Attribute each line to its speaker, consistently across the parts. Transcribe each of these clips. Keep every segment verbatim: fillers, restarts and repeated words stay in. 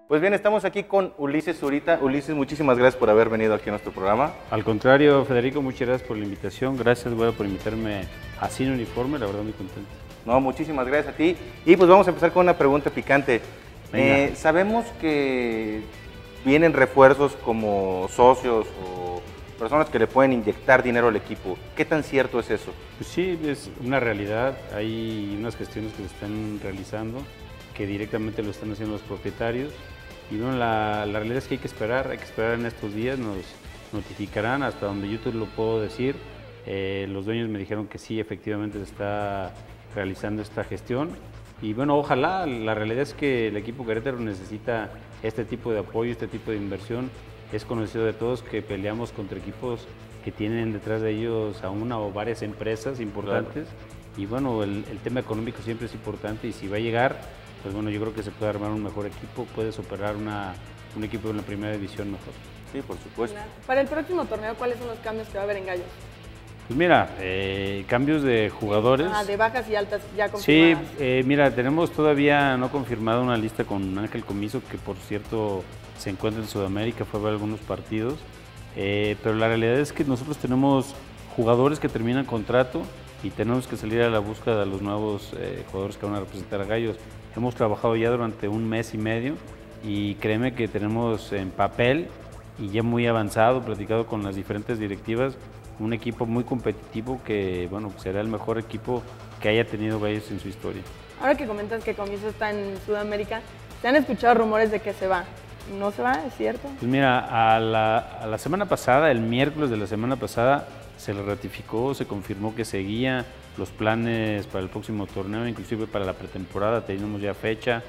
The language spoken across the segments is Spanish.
Speaker 1: Pues bien, estamos aquí con Ulises Zurita. Ulises, muchísimas gracias por haber venido aquí a nuestro programa.
Speaker 2: Al contrario, Federico, muchas gracias por la invitación. Gracias, güey, por invitarme a Cine Uniforme, la verdad muy contento.
Speaker 1: No, muchísimas gracias a ti. Y pues vamos a empezar con una pregunta picante. Eh, sabemos que vienen refuerzos como socios o personas que le pueden inyectar dinero al equipo. ¿Qué tan cierto es eso?
Speaker 2: Pues sí, es una realidad. Hay unas gestiones que se están realizando que directamente lo están haciendo los propietarios. Y bueno, la, la realidad es que hay que esperar, hay que esperar en estos días, nos notificarán hasta donde yo te lo puedo decir. Eh, los dueños me dijeron que sí, efectivamente se está realizando esta gestión. Y bueno, ojalá, la realidad es que el equipo Querétaro necesita este tipo de apoyo, este tipo de inversión. Es conocido de todos que peleamos contra equipos que tienen detrás de ellos a una o varias empresas importantes. Claro. Y bueno, el, el tema económico siempre es importante y si va a llegar, pues bueno, yo creo que se puede armar un mejor equipo, puede superar una, un equipo en la primera división mejor.
Speaker 1: Sí, por supuesto.
Speaker 3: Para el próximo torneo, ¿cuáles son los cambios que va a haber en Gallos?
Speaker 2: Pues mira, eh, cambios de jugadores.
Speaker 3: Ah, de bajas y altas ya confirmadas.
Speaker 2: Sí, eh, mira, tenemos todavía no confirmada una lista con Ángel Comiso, que por cierto se encuentra en Sudamérica, fue a ver algunos partidos. Eh, pero la realidad es que nosotros tenemos jugadores que terminan contrato y tenemos que salir a la búsqueda de los nuevos eh, jugadores que van a representar a Gallos. Hemos trabajado ya durante un mes y medio y créeme que tenemos en papel y ya muy avanzado, platicado con las diferentes directivas, un equipo muy competitivo que bueno, será el mejor equipo que haya tenido Gallos en su historia.
Speaker 3: Ahora que comentas que Comiso está en Sudamérica, ¿se han escuchado rumores de que se va? ¿No se va? ¿Es cierto?
Speaker 2: Pues mira, a la, a la semana pasada, el miércoles de la semana pasada, se le ratificó, se confirmó que seguía los planes para el próximo torneo, inclusive para la pretemporada, tenemos ya fecha,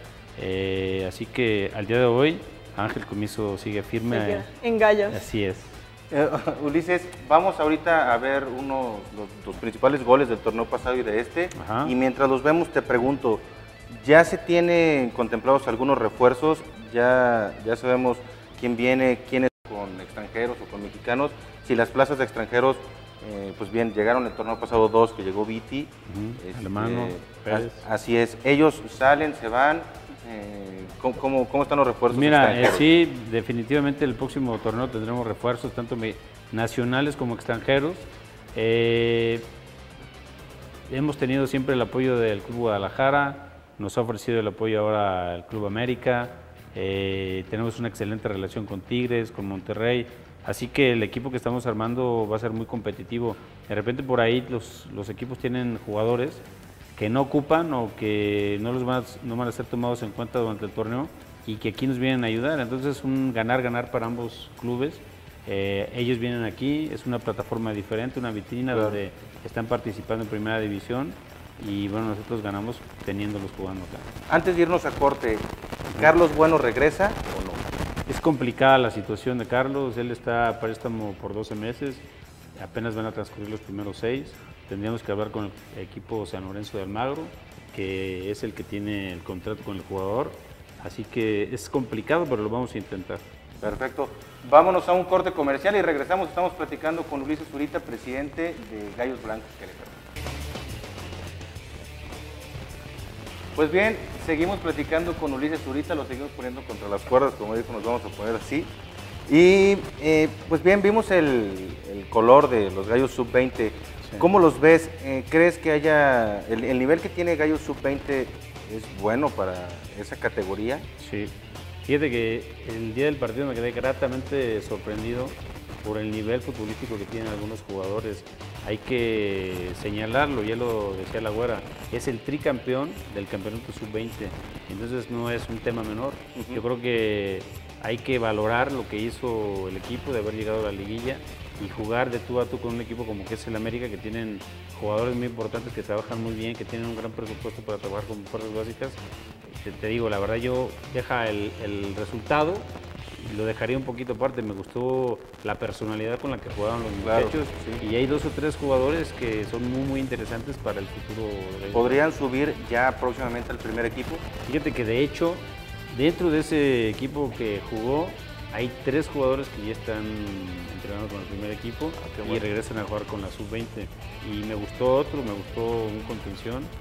Speaker 2: eh, así que al día de hoy Ángel Comiso sigue firme.
Speaker 3: En Gallos.
Speaker 2: Así es.
Speaker 1: Eh, Ulises, vamos ahorita a ver uno, los, los principales goles del torneo pasado y de este. Ajá. Y mientras los vemos te pregunto, ¿ya se tienen contemplados algunos refuerzos? ¿Ya, ya sabemos quién viene, quién es con extranjeros o con mexicanos? Si las plazas de extranjeros, eh, pues bien, llegaron el torneo pasado dos, que llegó Viti.
Speaker 2: Uh-huh. este, Hermano, Pérez.
Speaker 1: Así es, ellos salen, se van. Eh, ¿cómo, cómo, ¿Cómo están los refuerzos?
Speaker 2: Mira, eh, sí, definitivamente el próximo torneo tendremos refuerzos, tanto nacionales como extranjeros. Eh, hemos tenido siempre el apoyo del Club Guadalajara, nos ha ofrecido el apoyo ahora el Club América, eh, tenemos una excelente relación con Tigres, con Monterrey, así que el equipo que estamos armando va a ser muy competitivo. De repente por ahí los, los equipos tienen jugadores que no ocupan o que no los van a, no van a ser tomados en cuenta durante el torneo y que aquí nos vienen a ayudar. Entonces es un ganar-ganar para ambos clubes. Eh, ellos vienen aquí, es una plataforma diferente, una vitrina claro. donde están participando en primera división y bueno, nosotros ganamos teniéndolos jugando acá.
Speaker 1: Antes de irnos a corte, ¿Carlos Bueno regresa o no?
Speaker 2: Es complicada la situación de Carlos, él está a préstamo por doce meses, apenas van a transcurrir los primeros seis. Tendríamos que hablar con el equipo San Lorenzo de Almagro, que es el que tiene el contrato con el jugador. Así que es complicado, pero lo vamos a intentar.
Speaker 1: Perfecto. Vámonos a un corte comercial y regresamos. Estamos platicando con Ulises Zurita, presidente de Gallos Blancos Querétaro. Pues bien, seguimos platicando con Ulises Zurita, lo seguimos poniendo contra las cuerdas, como dijo, nos vamos a poner así. Y eh, pues bien, vimos el, el color de los Gallos sub veinte. Sí. ¿Cómo los ves? Eh, ¿Crees que haya el, el nivel que tiene Gallos sub veinte es bueno para esa categoría?
Speaker 2: Sí. Fíjate que el día del partido me quedé gratamente sorprendido por el nivel futbolístico que tienen algunos jugadores. Hay que señalarlo, ya lo decía la güera, es el tricampeón del campeonato sub veinte, entonces no es un tema menor. Uh-huh. Yo creo que hay que valorar lo que hizo el equipo de haber llegado a la liguilla y jugar de tú a tú con un equipo como que es el América, que tienen jugadores muy importantes, que trabajan muy bien, que tienen un gran presupuesto para trabajar con fuerzas básicas. Te, te digo, la verdad yo deja el, el resultado y lo dejaría un poquito aparte. Me gustó la personalidad con la que jugaban los
Speaker 1: claro,
Speaker 2: muchachos sí. Y hay dos o tres jugadores que son muy muy interesantes para el futuro. De
Speaker 1: ¿Podrían subir ya próximamente al primer equipo?
Speaker 2: Fíjate que de hecho, dentro de ese equipo que jugó, hay tres jugadores que ya están entrenando con el primer equipo ah, y bueno. regresan a jugar con la sub veinte. Y me gustó otro, me gustó un contención,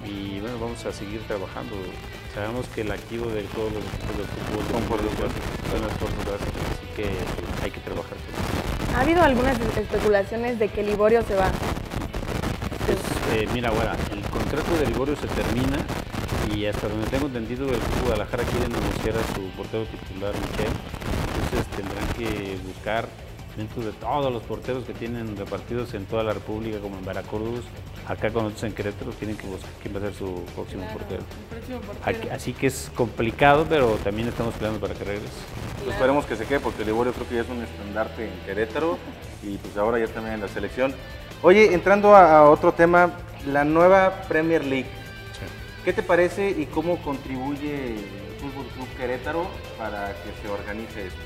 Speaker 2: y bueno, vamos a seguir trabajando. Sabemos que el activo de todos los equipos de fútbol son, por son las fuerzas básicas, así que hay que trabajar.
Speaker 3: ¿Ha habido algunas especulaciones de que Liborio se va?
Speaker 2: Pues, eh, mira, ahora, el contrato de Liborio se termina y hasta donde tengo entendido el Club Guadalajara quiere negociar a su portero titular, Michel, entonces tendrán que buscar dentro de todos los porteros que tienen repartidos en toda la República, como en Veracruz, acá con nosotros en Querétaro, tienen que buscar quién va a ser su próximo
Speaker 3: Claro,
Speaker 2: portero.
Speaker 3: el próximo portero.
Speaker 2: Aquí- Así que es complicado, pero también estamos peleando para que regrese.
Speaker 1: Pues esperemos que se quede, porque Liborio creo que ya es un estandarte en Querétaro y pues ahora ya también en la selección. Oye, entrando a, a otro tema, la nueva Premier League. ¿Qué te parece y cómo contribuye el Fútbol Club Querétaro para que se organice esto?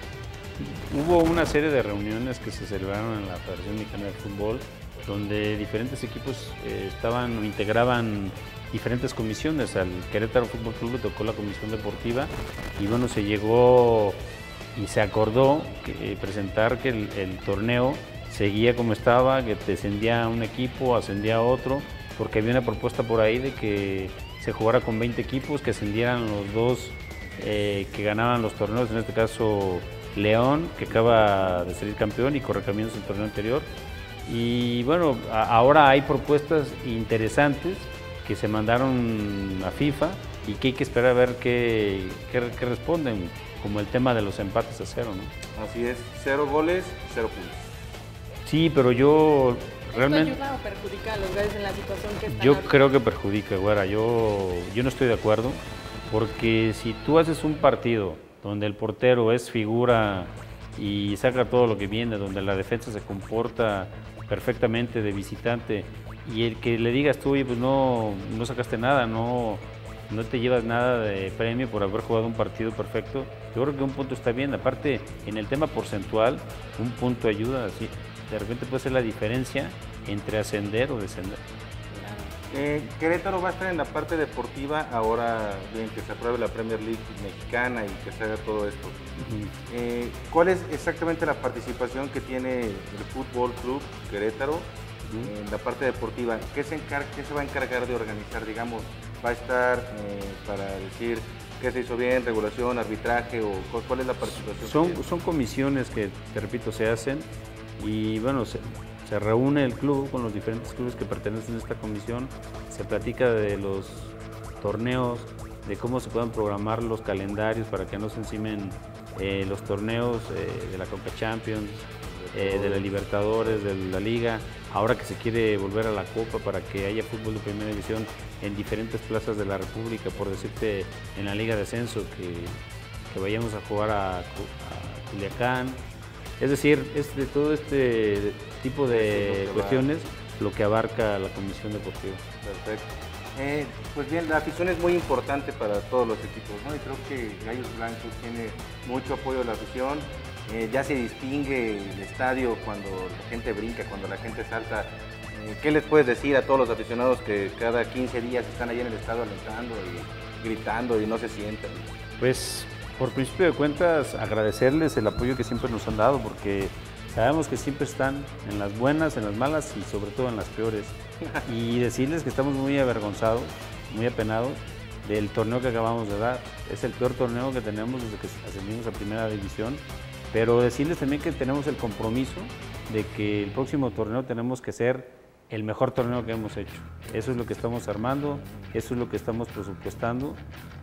Speaker 2: Hubo una serie de reuniones que se celebraron en la Federación Mexicana de Fútbol, donde diferentes equipos eh, estaban o integraban diferentes comisiones. Al Querétaro Fútbol Club le tocó la comisión deportiva y bueno, se llegó y se acordó que, eh, presentar que el, el torneo seguía como estaba, que descendía un equipo, ascendía otro, porque había una propuesta por ahí de que se jugara con veinte equipos, que ascendieran los dos eh, que ganaban los torneos, en este caso León, que acaba de salir campeón, y Correcaminos el torneo anterior. Y bueno, a, ahora hay propuestas interesantes que se mandaron a FIFA y que hay que esperar a ver qué, qué, qué responden, como el tema de los empates a cero, ¿no?
Speaker 1: Así es, cero goles, cero puntos.
Speaker 2: Sí, pero yo realmente...
Speaker 3: ¿Esto ayuda o perjudica a los goles en la situación que están?
Speaker 2: Yo
Speaker 3: ahorita?
Speaker 2: creo que perjudica, güera. Yo, yo no estoy de acuerdo, porque si tú haces un partido donde el portero es figura y saca todo lo que viene, donde la defensa se comporta perfectamente de visitante, y el que le digas tú, oye, pues no, no sacaste nada, no, no te llevas nada de premio por haber jugado un partido perfecto, yo creo que un punto está bien. Aparte, en el tema porcentual, un punto ayuda, así, de repente puede ser la diferencia entre ascender o descender.
Speaker 1: Eh, Querétaro va a estar en la parte deportiva ahora, bien que se apruebe la Premier League mexicana y que se haga todo esto.
Speaker 2: Ujú.
Speaker 1: Eh, ¿Cuál es exactamente la participación que tiene el Fútbol Club Querétaro
Speaker 2: Ujú.
Speaker 1: en la parte deportiva? ¿Qué se, encar qué se va a encargar de organizar? Digamos, ¿va a estar eh, para decir qué se hizo bien, regulación, arbitraje, o cu- cuál es la participación? que
Speaker 2: Son,
Speaker 1: tiene?
Speaker 2: son comisiones que, te repito, se hacen y bueno, se, se reúne el club con los diferentes clubes que pertenecen a esta comisión, se platica de los torneos, de cómo se pueden programar los calendarios para que no se encimen eh, los torneos eh, de la Conca Champions, eh, de la Libertadores, de la Liga, ahora que se quiere volver a la Copa para que haya fútbol de primera división en diferentes plazas de la República, por decirte, en la Liga de Ascenso, que, que vayamos a jugar a, a Culiacán. Es decir, es de todo este tipo de cuestiones lo que abarca la Comisión Deportiva.
Speaker 1: Perfecto. Eh, pues bien, la afición es muy importante para todos los equipos, ¿no? Y creo que Gallos Blancos tiene mucho apoyo de la afición. Eh, ya se distingue el estadio cuando la gente brinca, cuando la gente salta. Eh, ¿Qué les puedes decir a todos los aficionados que cada quince días están allí en el estadio alentando y gritando y no se sientan?
Speaker 2: Pues, por principio de cuentas, agradecerles el apoyo que siempre nos han dado, porque sabemos que siempre están en las buenas, en las malas y sobre todo en las peores. Y decirles que estamos muy avergonzados, muy apenados del torneo que acabamos de dar. Es el peor torneo que tenemos desde que ascendimos a Primera División, pero decirles también que tenemos el compromiso de que el próximo torneo tenemos que ser el mejor torneo que hemos hecho. Eso es lo que estamos armando, eso es lo que estamos presupuestando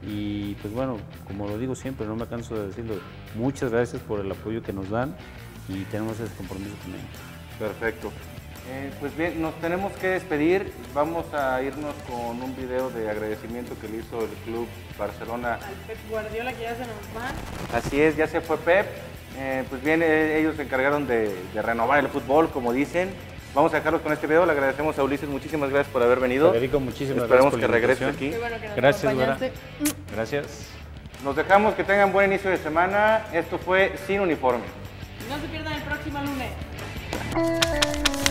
Speaker 2: y pues bueno, como lo digo siempre, no me canso de decirlo, muchas gracias por el apoyo que nos dan y tenemos ese compromiso con ellos.
Speaker 1: Perfecto. Eh, pues bien, nos tenemos que despedir. Vamos a irnos con un video de agradecimiento que le hizo el Club Barcelona.
Speaker 3: Al Pep Guardiola, que ya se nos va.
Speaker 1: Así es, ya se fue Pep. Eh, pues bien, eh, ellos se encargaron de, de renovar el fútbol, como dicen. Vamos a dejarlos con este video. Le agradecemos a Ulises, muchísimas gracias por haber venido.
Speaker 2: Federico, muchísimas
Speaker 1: Esperemos
Speaker 2: gracias por
Speaker 1: que
Speaker 2: la
Speaker 1: regrese
Speaker 2: invitación.
Speaker 1: aquí.
Speaker 3: Qué bueno que nos
Speaker 2: Gracias,
Speaker 3: acompañaste.
Speaker 2: Gracias.
Speaker 1: Nos dejamos, que tengan buen inicio de semana. Esto fue Sin Uniforme.
Speaker 3: No se pierdan el próximo lunes.